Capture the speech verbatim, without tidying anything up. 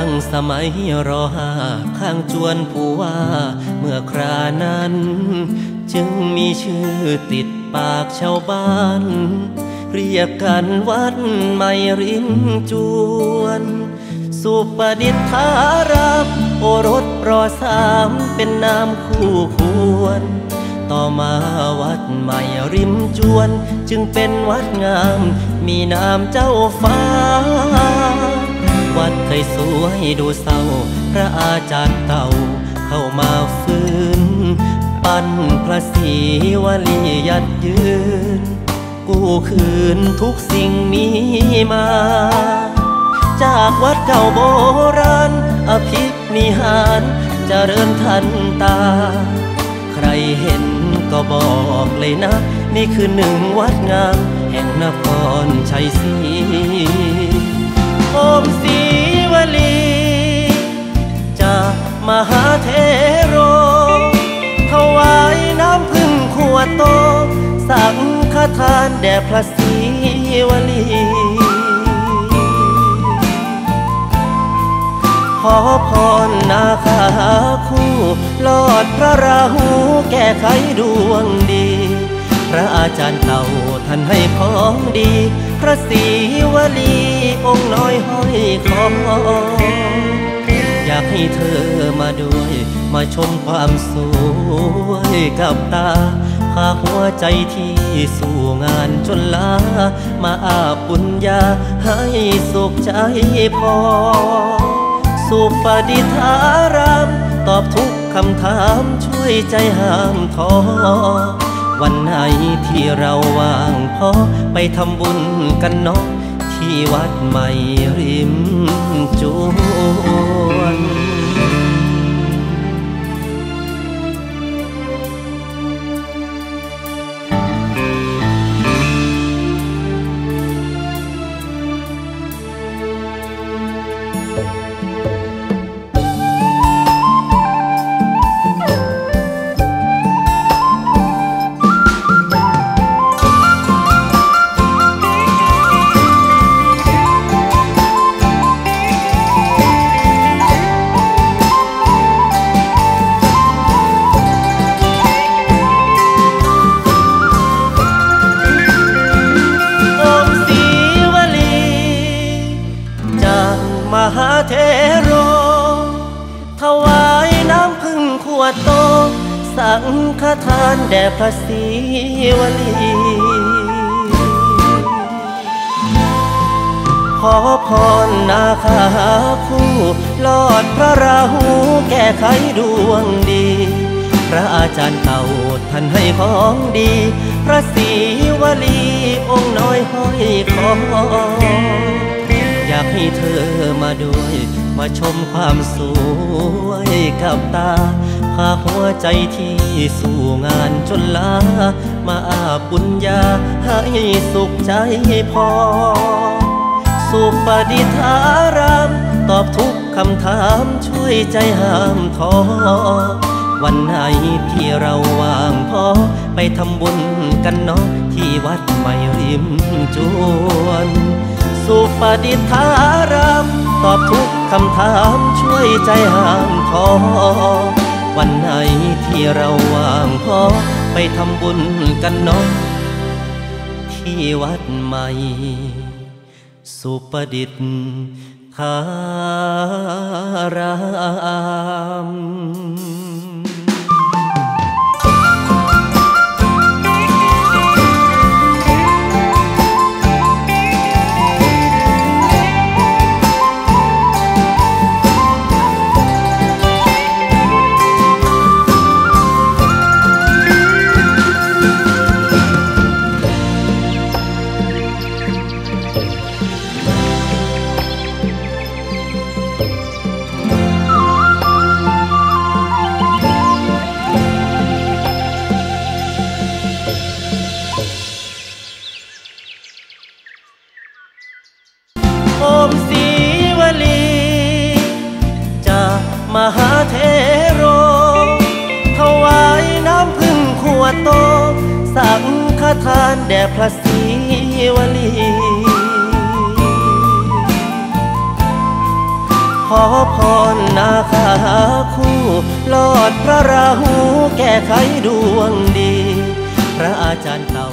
งสมัยรอห้าข้างจวนผู้ว่าเมื่อครานั้นจึงมีชื่อติดปากชาวบ้านเรียกกันวัดไม่ริมจวนสุปดิษฐารามโอรสรอสามเป็นนามคู่ควรต่อมาวัดใหม่ริมจวนจึงเป็นวัดงามมีนามเจ้าฟ้าวัดเคยสวยดูเศร้าพระอาจารย์เก่าเข้ามาฟื้นปั้นพระศรีวลียัดยืนกู้คืนทุกสิ่งมีมาจากวัดเก่าโบราณอภินิหารเจริญทันตาใครเห็นก็บอกเลยนะนี่คือหนึ่งวัดงามแห่งนครชัยศรีโอมศรีวลีจากมหาเทโรถวายน้ำพึ่งขวดโตสังฆทานแด่พระศรีวลีขอพรนาคาคู่ลอดพระราหูแก้ไขดวงดีพระอาจารย์เก่าท่านให้ของดีพระศรีวลีองค์น้อยห้อยคออยากให้เธอมาด้วยมาชมความสวยกับตาพาหัวใจที่สู่งานจนลามาอาบบุญญาให้สุขใจพอสุปดิษฐารามตอบทุกคำถามช่วยใจห้ามท้อวันไหนที่เราว่างพอไปทำบุญกันเนาะที่วัดใหม่ริมจวนมหาเทโรถวายน้ำพึ่งขวดโตสังฆทานแด่พระศรีวลีขอพรนาคาคู่ลอดพระราหูแก้ไขดวงดีพระอาจารย์เก่าท่านให้ของดีพระศรีวลีองค์น้อยห้อยคออยากให้เธอมาด้วยมาชมความสวยกับตาพาหัวใจที่สู่งานจนลามาอาบบุญญาให้สุขใจพอสุปดิษฐารามตอบทุกคำถามช่วยใจห้ามท้อวันไหนที่เราว่างพอไปทำบุญกันเนาะที่วัดใหม่ริมจวนสุปดิษฐารามตอบทุกคำถามช่วยใจห้ามท้อวันไหนที่เราว่างพอไปทำบุญกันเนาะที่วัดใหม่สุปดิษฐารามโอมศรีวลีจากมหาเทโรถวายน้ำพึ่งขวดโตสังฆทานแด่พระศรีวลีขขอพรนาคาคู่ลอดพระราหูแก้ไขดวงดีพระอาจารย์เต่า